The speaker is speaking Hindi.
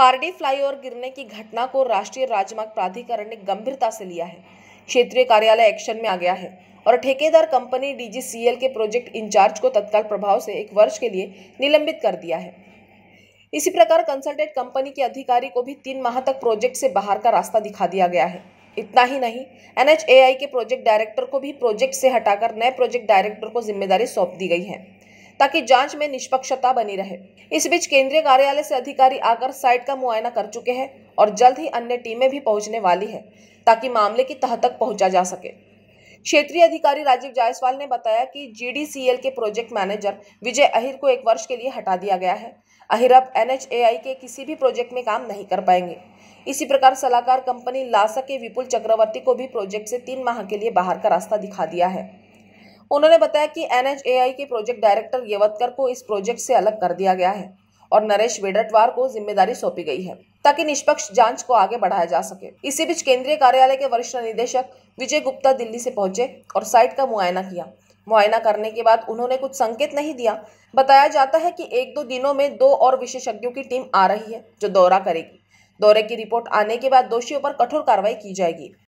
पारडी फ्लाईओवर गिरने की घटना को राष्ट्रीय राजमार्ग प्राधिकरण ने गंभीरता से लिया है। क्षेत्रीय कार्यालय एक्शन में आ गया है और ठेकेदार कंपनी डीजीसीएल के प्रोजेक्ट इंचार्ज को तत्काल प्रभाव से 1 वर्ष के लिए निलंबित कर दिया है। इसी प्रकार कंसल्टेंट कंपनी के अधिकारी को भी 3 माह तक प्रोजेक्ट से बाहर का रास्ता दिखा दिया गया है। इतना ही नहीं, NHAI के प्रोजेक्ट डायरेक्टर को भी प्रोजेक्ट से हटाकर नए प्रोजेक्ट डायरेक्टर को जिम्मेदारी सौंप दी गई है ताकि जांच में निष्पक्षता बनी रहे। इस बीच केंद्रीय कार्यालय से अधिकारी आकर साइट का मुआयना कर चुके हैं और जल्द ही अन्य टीमें भी पहुंचने वाली है ताकि मामले की तह तक पहुंचा जा सके। क्षेत्रीय अधिकारी राजीव जायसवाल ने बताया कि GDCL के प्रोजेक्ट मैनेजर विजय अहिर को 1 वर्ष के लिए हटा दिया गया है। अहिर अब NHAI के किसी भी प्रोजेक्ट में काम नहीं कर पाएंगे। इसी प्रकार सलाहकार कंपनी लासा के विपुल चक्रवर्ती को भी प्रोजेक्ट से 3 माह के लिए बाहर का रास्ता दिखा दिया है। उन्होंने बताया कि NHAI के प्रोजेक्ट डायरेक्टर येवतकर को इस प्रोजेक्ट से अलग कर दिया गया है और नरेश वेडटवार को जिम्मेदारी सौंपी गई है ताकि निष्पक्ष जांच को आगे बढ़ाया जा सके। इसी बीच केंद्रीय कार्यालय के वरिष्ठ निदेशक विजय गुप्ता दिल्ली से पहुंचे और साइट का मुआयना किया। मुआयना करने के बाद उन्होंने कुछ संकेत नहीं दिया। बताया जाता है कि 1-2 दिनों में 2 और विशेषज्ञों की टीम आ रही है जो दौरा करेगी। दौरे की रिपोर्ट आने के बाद दोषियों पर कठोर कार्रवाई की जाएगी।